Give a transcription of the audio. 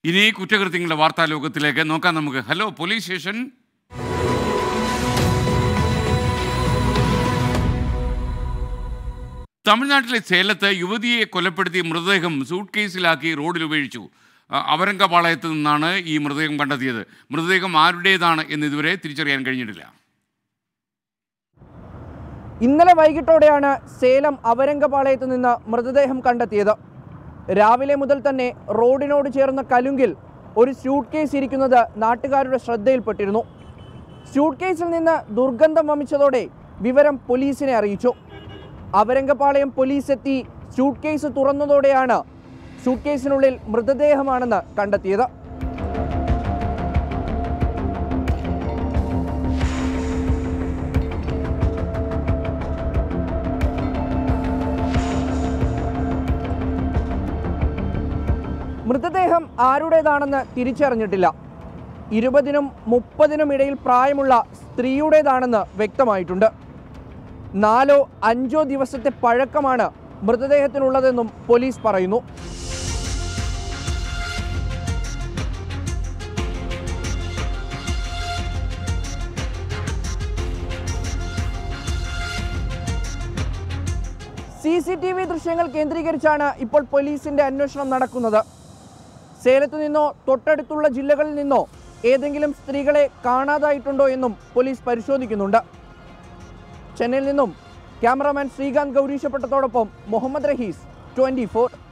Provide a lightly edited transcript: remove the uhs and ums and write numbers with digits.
ഇനി കുറ്റകൃത്യങ്ങളുടെ വാർത്താ ലോകത്തിലേക്ക് നോക്കാം നമുക്ക്. Hello police station. തമിഴ്നാട്ടിലെ സേലത്ത് യുവതിയെ കൊലപ്പെടുത്തി മൃതദേഹം സൂട്ട് കേസിലാക്കി റോഡിൽ ഉപേക്ഷിച്ചു. അവരംഗപാളയത്ത് നിന്നാണ് ഈ മൃതദേഹം കണ്ടെത്തിയത്. മൃതദേഹം ആരുടേതാണ് എന്ന് ഇതുവരെ തിരിച്ചറിയാൻ കഴിഞ്ഞിട്ടില്ല. ഇന്നലെ വൈകിട്ടോടെയാണ് സേലം അവരംഗപാളയത്ത് നിന്ന് മൃതദേഹം കണ്ടെത്തിയത്. രാവിലെ മുതൽ തന്നെ റോഡിനോട് ചേർന്ന കലുങ്കിൽ ഒരു സ്യൂട്ട് കേസ് ഇരിക്കുന്നത് നാട്ടുകാരുടെ ശ്രദ്ധയിൽപ്പെട്ടിരുന്നു. സ്യൂട്ട് കേസിൽ നിന്ന് ദുർഗന്ധം വമിച്ചതോടെ വിവരം പോലീസിനെ അറിയിച്ചു. അവരംഗപാളയം പോലീസ് എത്തി സ്യൂട്ട് കേസ് തുറന്നതോടെയാണ് സ്യൂട്ട് കേസിനുള്ളിൽ മൃതദേഹമാണെന്ന് കണ്ടെത്തിയത്. മൃതദേഹം ആരുടേതാണെന്ന് തിരിച്ചറിഞ്ഞിട്ടില്ല. 20-നും 30-നും ഇടയിൽ പ്രായമുള്ള സ്ത്രീയുടേതാണെന്ന് വ്യക്തമായിട്ടുണ്ട്. 4-5 ദിവസത്തെ പഴക്കമാണ് മൃതദേഹത്തിനുള്ളതെന്നും പോലീസ് പറയുന്നു. CCTV ദൃശ്യങ്ങൾ കേന്ദ്രീകരിച്ചാണ് ഇപ്പോൾ പോലീസിന്റെ അന്വേഷണം നടക്കുന്നത്. സേലത്തു നിന്നോ തൊട്ടടുത്തുള്ള ജില്ലകളിൽ നിന്നോ ഏതെങ്കിലും സ്ത്രീകളെ കാണാതായിട്ടുണ്ടോ എന്നും പോലീസ് പരിശോധിക്കുന്നുണ്ട്. ചെന്നൈയിൽ നിന്നും ക്യാമറാമാൻ ശ്രീകാന്ത് ഗൗരീശപ്പെട്ടത്തോടൊപ്പം മുഹമ്മദ് റഹീസ്, 24.